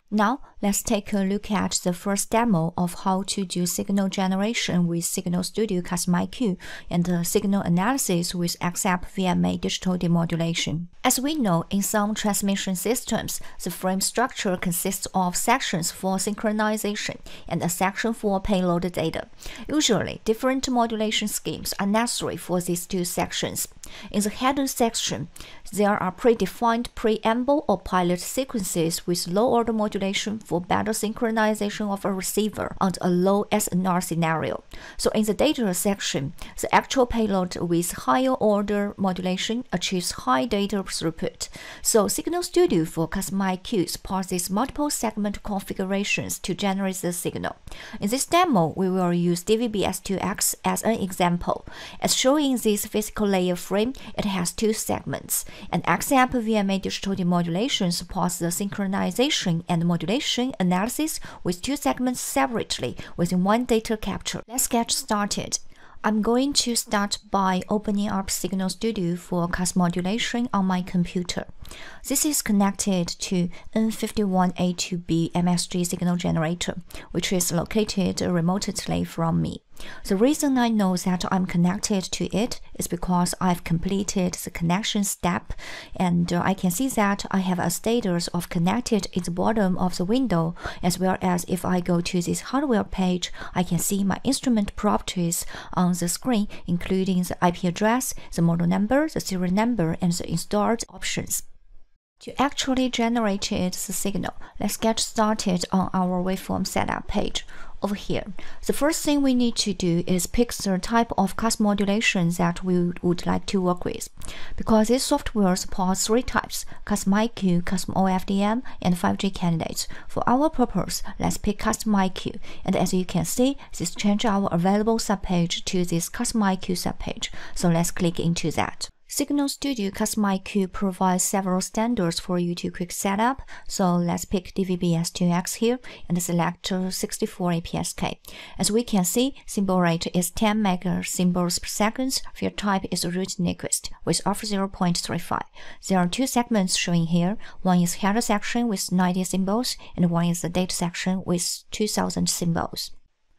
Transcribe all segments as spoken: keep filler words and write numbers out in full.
Now, let's take a look at the first demo of how to do signal generation with Signal Studio Custom I Q and uh, signal analysis with X A P V M A digital demodulation. As we know, in some transmission systems, the frame structure consists of sections for synchronization and a section for payload data. Usually, different modulation schemes are necessary for these two sections. In the header section, there are predefined preamble or pilot sequences with low-order modulation for better synchronization of a receiver under a low S N R scenario. So in the data section, the actual payload with higher order modulation achieves high data throughput. So Signal Studio for Custom I Q supports these multiple segment configurations to generate the signal. In this demo, we will use D V B S two X as an example. As shown in this physical layer frame, it has two segments, and X A P V M A digital demodulation supports the synchronization and modulation analysis with two segments separately within one data capture. Let's get started. I'm going to start by opening up Signal Studio for Custom Modulation on my computer. This is connected to N fifty-one A two B M S G signal generator, which is located remotely from me. The reason I know that I'm connected to it is because I've completed the connection step, and uh, I can see that I have a status of connected in the bottom of the window, as well as if I go to this hardware page, I can see my instrument properties on the screen, including the I P address, the model number, the serial number, and the installed options. To actually generate the signal, let's get started on our Waveform Setup page. Over here, the first thing we need to do is pick the type of custom modulation that we would like to work with. Because this software supports three types: Custom I Q, Custom O F D M, and five G candidates. For our purpose, let's pick Custom I Q, and as you can see, this changes our available subpage to this Custom I Q subpage. So let's click into that. Signal Studio Custom I Q provides several standards for you to quick set up, so let's pick D V B S two X here and select sixty-four A P S K. As we can see, symbol rate is ten mega symbols per second, field type is root Nyquist with of zero point three five. There are two segments showing here, one is header section with ninety symbols, and one is the data section with two thousand symbols.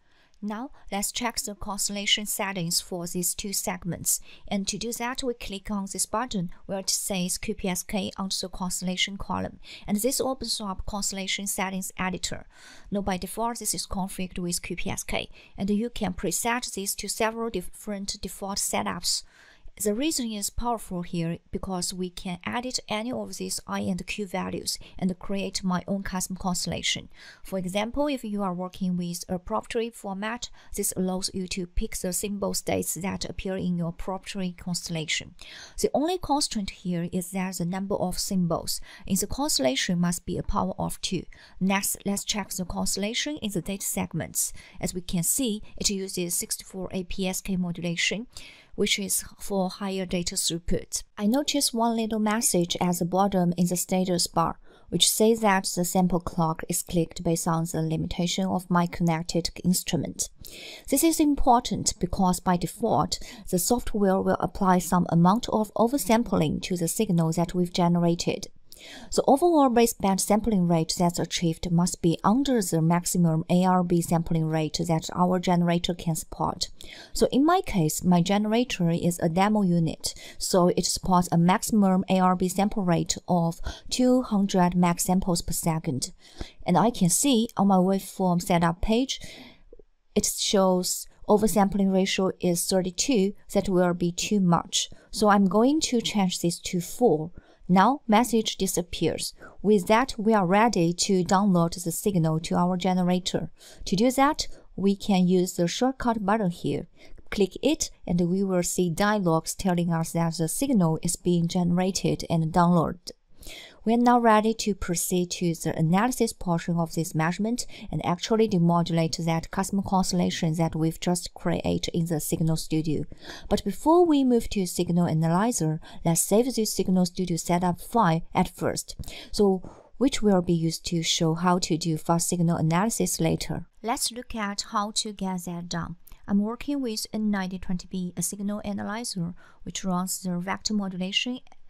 Now, let's check the constellation settings for these two segments. And to do that, we click on this button where it says Q P S K onto the constellation column. And this opens up Constellation Settings Editor. Now, by default, this is configured with Q P S K. And you can preset this to several different default setups. The reason is powerful here because we can edit any of these I and Q values and create my own custom constellation. For example, if you are working with a proprietary format, this allows you to pick the symbol states that appear in your proprietary constellation. The only constraint here is that the number of symbols in the constellation must be a power of two. Next, let's check the constellation in the data segments. As we can see, it uses sixty-four A P S K modulation, which is for higher data throughput. I noticed one little message at the bottom in the status bar, which says that the sample clock is clicked based on the limitation of my connected instrument. This is important because by default, the software will apply some amount of oversampling to the signal that we've generated. The overall baseband sampling rate that's achieved must be under the maximum A R B sampling rate that our generator can support. So in my case, my generator is a demo unit, so it supports a maximum A R B sample rate of two hundred max samples per second. And I can see on my Waveform Setup page, it shows oversampling ratio is thirty-two. That will be too much. So I'm going to change this to four. Now, message disappears. With that, we are ready to download the signal to our generator. To do that, we can use the shortcut button here. Click it, and we will see dialogues telling us that the signal is being generated and downloaded. We are now ready to proceed to the analysis portion of this measurement and actually demodulate that custom constellation that we've just created in the Signal Studio. But before we move to Signal Analyzer, let's save this Signal Studio setup file at first, so which will be used to show how to do fast signal analysis later. Let's look at how to get that done. I'm working with N ninety twenty B, a signal analyzer, which runs the vector modulation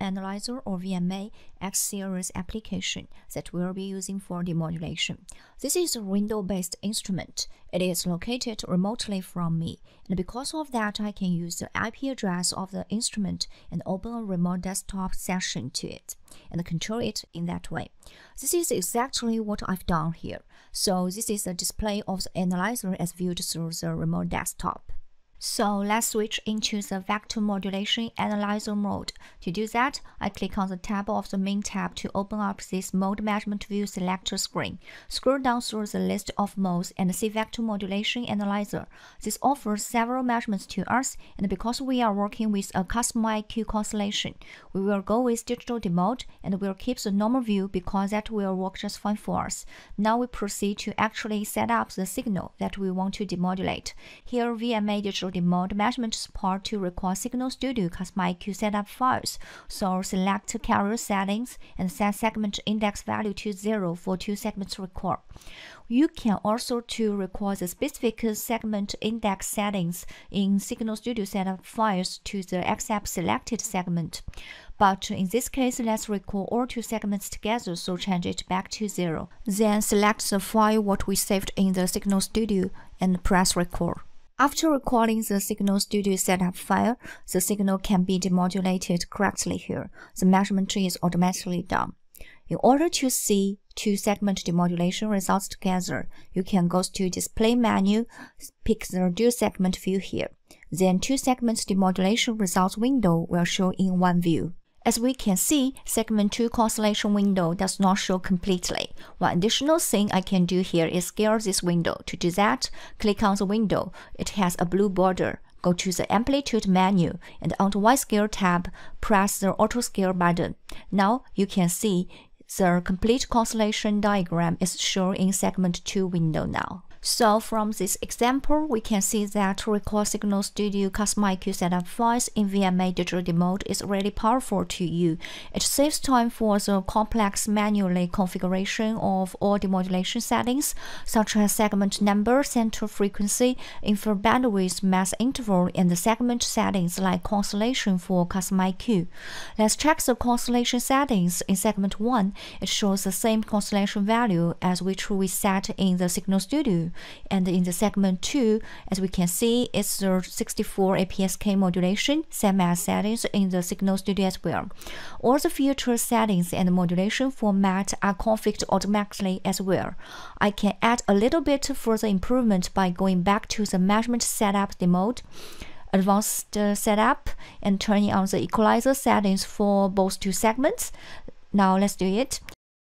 Analyzer or V M A X series application that we'll be using for demodulation. This is a window-based instrument. It is located remotely from me, and because of that, I can use the I P address of the instrument and open a remote desktop session to it and control it in that way. This is exactly what I've done here. So this is a display of the analyzer as viewed through the remote desktop. So let's switch into the Vector Modulation Analyzer mode. To do that, I click on the tab of the main tab to open up this Mode Measurement View selector screen. Scroll down through the list of modes and see Vector Modulation Analyzer. This offers several measurements to us, and because we are working with a Custom I Q constellation, we will go with digital demode and we'll keep the normal view because that will work just fine for us. Now we proceed to actually set up the signal that we want to demodulate. Here, V M A Digital Demode measurement support to record Signal Studio Custom I Q setup files. So select carrier settings and set segment index value to zero for two segments record. You can also to record the specific segment index settings in Signal Studio setup files to the accept selected segment. But in this case, let's record all two segments together, so change it back to zero. Then select the file what we saved in the Signal Studio and press record. After recording the Signal Studio setup file, the signal can be demodulated correctly here. The measurement is automatically done. In order to see two-segment demodulation results together, you can go to Display menu, pick the Dual Segment view here. Then two-segment demodulation results window will show in one view. As we can see, segment two constellation window does not show completely. One additional thing I can do here is scale this window. To do that, click on the window. It has a blue border. Go to the Amplitude menu and on the Y Scale tab, press the Auto Scale button. Now you can see the complete constellation diagram is shown in segment two window now. So from this example, we can see that record Signal Studio Custom I Q setup files in V M A Digital Demode is really powerful to you. It saves time for the complex manually configuration of all demodulation settings, such as segment number, center frequency, infer bandwidth, mass interval, and the segment settings like constellation for Custom I Q. Let's check the constellation settings. In segment one, it shows the same constellation value as which we set in the Signal Studio. And in the segment two, as we can see, it's the sixty-four A P S K modulation, same as settings in the Signal Studio as well. All the filter settings and modulation format are configured automatically as well. I can add a little bit further improvement by going back to the measurement setup demode, advanced uh, setup, and turning on the equalizer settings for both two segments. Now let's do it.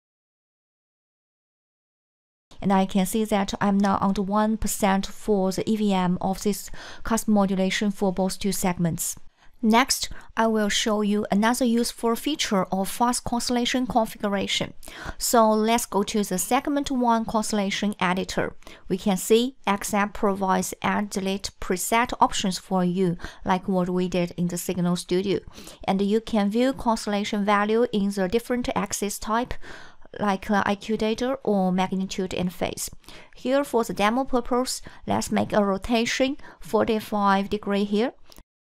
And I can see that I'm now on the one percent for the E V M of this custom modulation for both two segments. Next, I will show you another useful feature of fast constellation configuration. So let's go to the segment one constellation editor. We can see X app provides add delete preset options for you, like what we did in the Signal Studio. And you can view constellation value in the different axis type, like uh, I Q data or magnitude and phase. Here for the demo purpose, let's make a rotation forty-five degree here.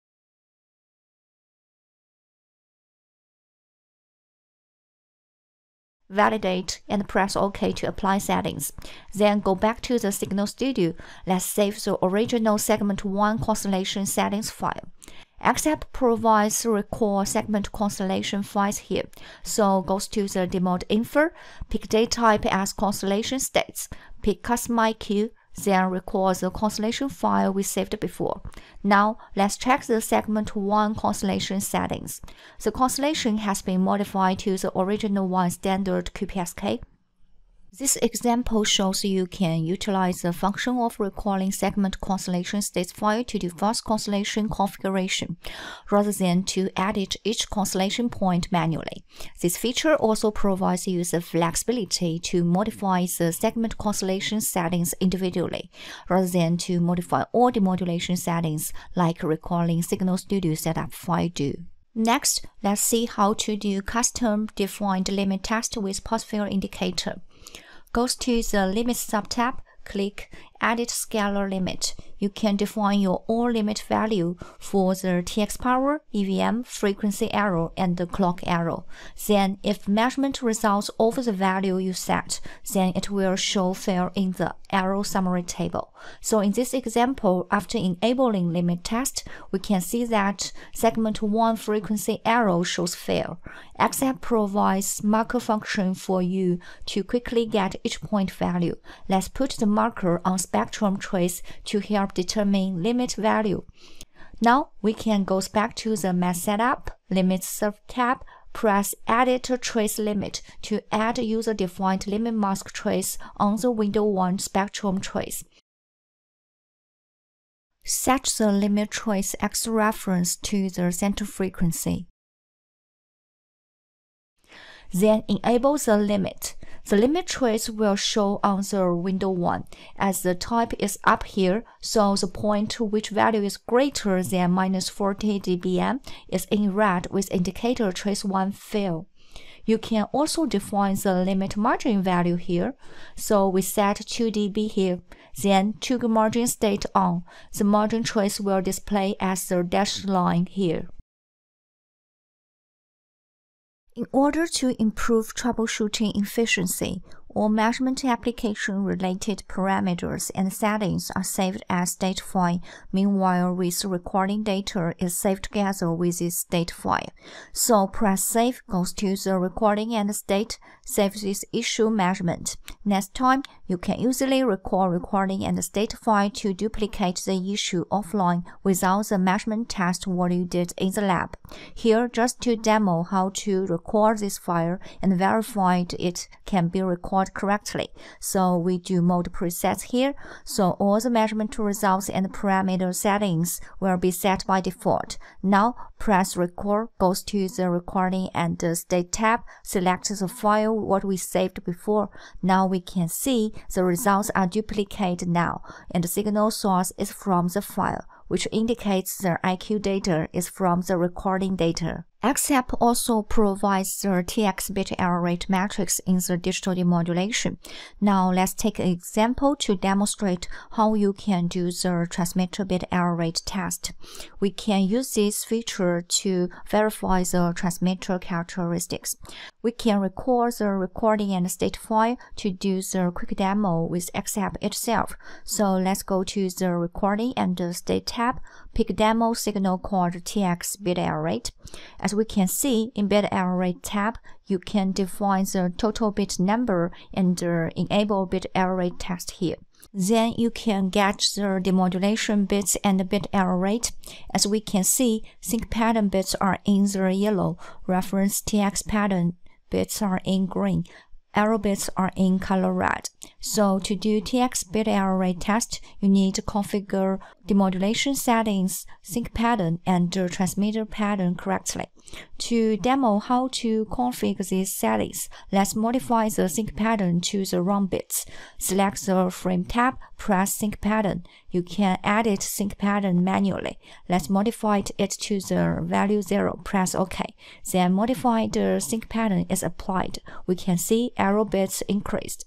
Validate and press OK to apply settings. Then go back to the Signal Studio. Let's save the original segment one constellation settings file. X app provides record segment constellation files here. So goes to the demode info, pick date type as constellation states, pick Custom I Q, then record the constellation file we saved before. Now let's check the segment one constellation settings. The constellation has been modified to the original one standard Q P S K. This example shows you can utilize the function of recalling segment constellation states file to do fast constellation configuration, rather than to edit each constellation point manually. This feature also provides you the flexibility to modify the segment constellation settings individually, rather than to modify all demodulation settings like recalling Signal Studio setup file do. Next, let's see how to do custom defined limit test with pulse field indicator. Goes to the Limits subtab, click Edit Scalar Limit. You can define your own limit value for the T X power, E V M, frequency error, and the clock error. Then, if measurement results over the value you set, then it will show fail in the error summary table. So in this example, after enabling limit test, we can see that segment one frequency error shows fail. X A P provides marker function for you to quickly get each point value. Let's put the marker on spectrum trace to help determine limit value. Now we can go back to the Math Setup, Limit Serve tab, press Edit Trace Limit to add user-defined limit mask trace on the window one spectrum trace. Set the limit trace X reference to the center frequency. Then enable the limit. The limit trace will show on the window one, as the type is up here, so the point to which value is greater than minus forty D B M is in red with indicator trace one fail. You can also define the limit margin value here, so we set two D B here, then trigger margin state on. The margin trace will display as the dashed line here. In order to improve troubleshooting efficiency, all measurement application-related parameters and settings are saved as state file. Meanwhile, with recording data is saved together with this state file. So press Save goes to the recording and state, save this issue measurement. Next time, you can easily record recording and state file to duplicate the issue offline without the measurement test what you did in the lab. Here, just to demo how to record this file and verify it can be recorded correctly. So we do mode presets here, so all the measurement results and parameter settings will be set by default. Now press Record goes to the recording and the state tab, select the file what we saved before. Now we can see the results are duplicated now, and the signal source is from the file, which indicates the I Q data is from the recording data. X A P also provides the T X bit error rate matrix in the digital demodulation. Now let's take an example to demonstrate how you can do the transmitter bit error rate test. We can use this feature to verify the transmitter characteristics. We can record the recording and state file to do the quick demo with X A P itself. So let's go to the recording and the state tab, pick demo signal called T X bit error rate. As we can see, in bit error rate tab, you can define the total bit number and uh, enable bit error rate test here. Then you can get the demodulation bits and the bit error rate. As we can see, sync pattern bits are in the yellow, reference T X pattern bits are in green, error bits are in color red. So to do T X bit error rate test, you need to configure demodulation settings, sync pattern, and the transmitter pattern correctly. To demo how to configure these settings, let's modify the sync pattern to the wrong bits. Select the frame tab, press sync pattern. You can edit sync pattern manually. Let's modify it to the value zero. Press OK. Then modify the sync pattern is applied. We can see error bits increased.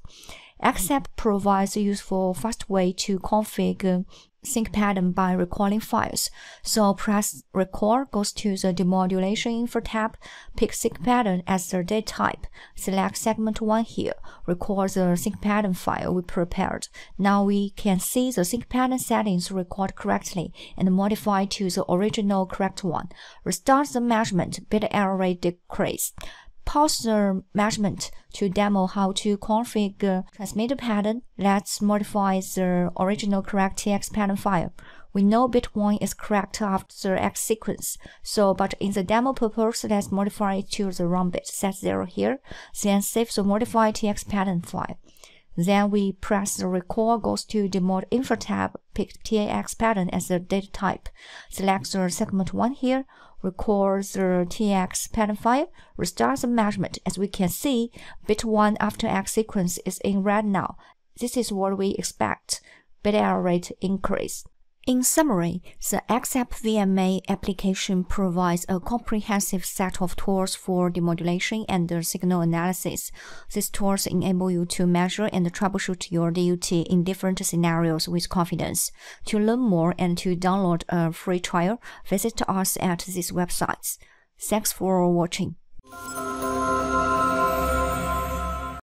X A P provides a useful fast way to configure sync pattern by recording files. So press Record goes to the demodulation info tab, pick sync pattern as the data type, select segment one here, record the sync pattern file we prepared. Now we can see the sync pattern settings record correctly and modify to the original correct one. Restart the measurement, bit error rate decrease. Pause the measurement to demo how to configure transmitter pattern. Let's modify the original correct T X pattern file. We know bit one is correct after the X sequence, so but in the demo purpose, let's modify it to the wrong bit. Set zero here, then save the modified T X pattern file. Then we press the Record goes to the Demod Info tab, pick T X pattern as the data type. Select the segment one here, record the T X pattern file, restart the measurement. As we can see, bit one after X sequence is in red now. This is what we expect. Bit error rate increase. In summary, the X A P V M A application provides a comprehensive set of tools for demodulation and signal analysis. These tools enable you to measure and troubleshoot your D U T in different scenarios with confidence. To learn more and to download a free trial, visit us at these websites. Thanks for watching.